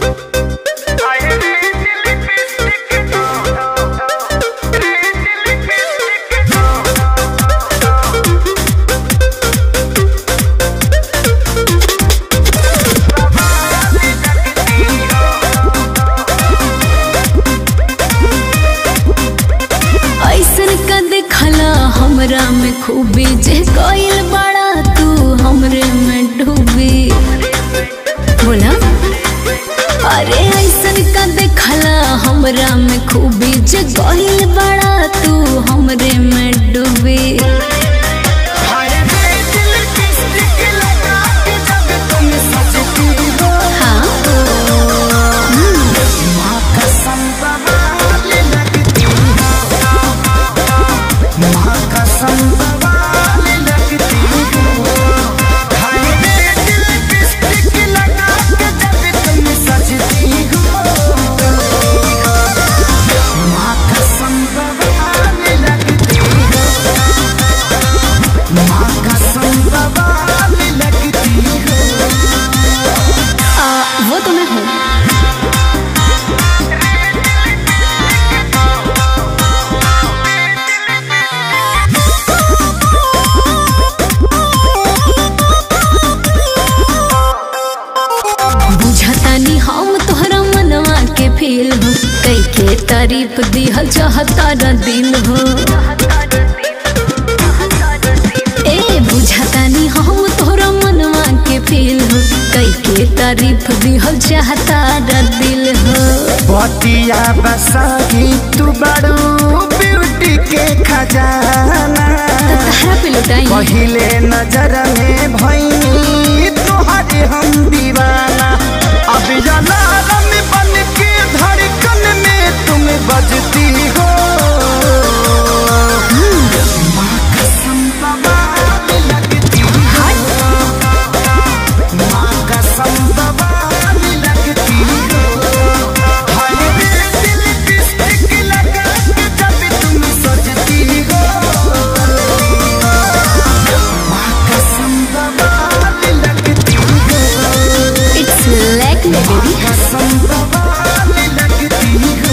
हमरा में खूबी जे कोयल बड़ा तू हमरे में डूबी बोला। अरे ऐसन का देखला हमरा में खूबी जे कोयल बड़ा तू हमरे में डूबी। तारीफ दिहल चाहता न दिल हो ए बुझाता नी हम तोहरा मनवा के फील हो कई के तारीफ दिहल चाहता न दिल हो। बतिया बसाही तू बड़ू ब्यूटी के खजाना पहिले नजर में भईनी तोहरे हम दीवाना। अब जलालम बन के धड़कन में तुम बजती हो। माँ कसम बवाल लगती हो, माँ कसम बवाल लगती हो। हाय रे दिल लिपस्टिक लगा के जब तुम सजती हो। माँ कसम बवाल लगती हो। It's like me baby। कसम बवाल लगती हो।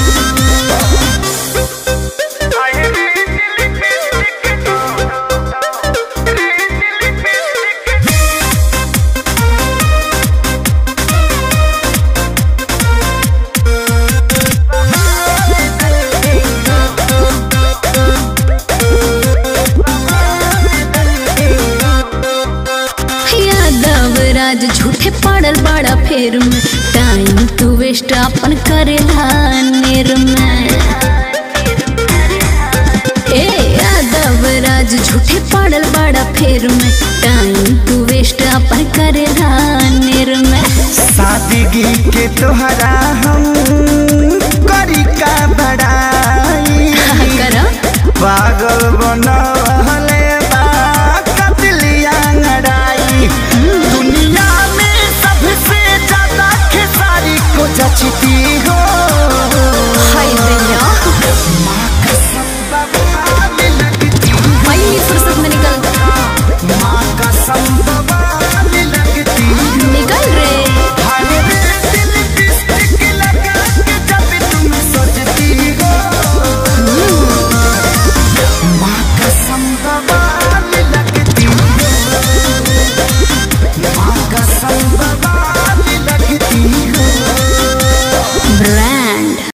यादव राज झूठे पड़ल बड़ा फेर में टाइम तू वेस्ट अपन करेला नेर में। ए यादव राज झूठे पड़ल बड़ा फेर में टाइम तू वेस्ट अपन करेला नेर में। सादगी के तोहरा हम